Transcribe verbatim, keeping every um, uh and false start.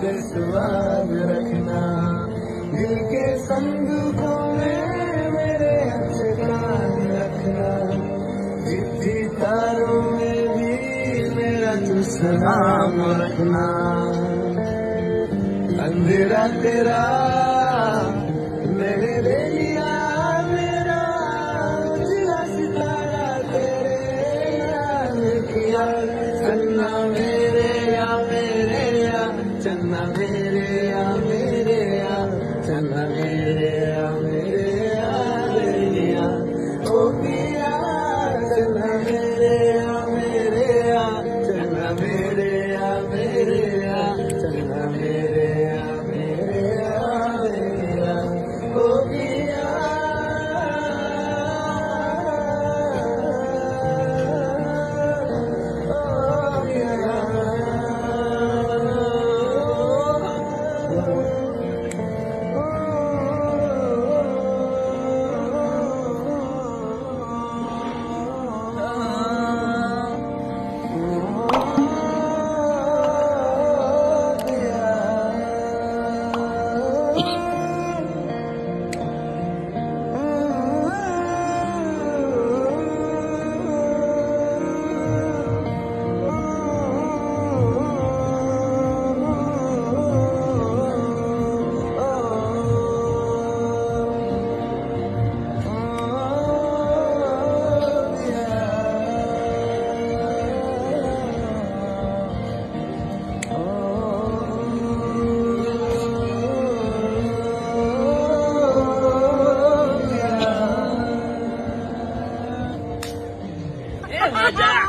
पे सुहाग रखना। दिल के संदूकों में मेरे अक्षरान रखना। चिट्ठी तारों में भी मेरा तू सलाम रखना। अंधेरा तेरा मैंने ले लिया मेरा, उजला सितारा तेरे नाम किया। चन्ना मेरे या मेरे या, चन्ना मेरे या मेरे या, चन्ना मेरे या मेरे या मेरिया। ओ पिया चन्ना मेरे या मेरे या, चन्ना मेरे या मेरे या, चन्ना मेरे या मेरे या मेरिया। ओ पिया मजा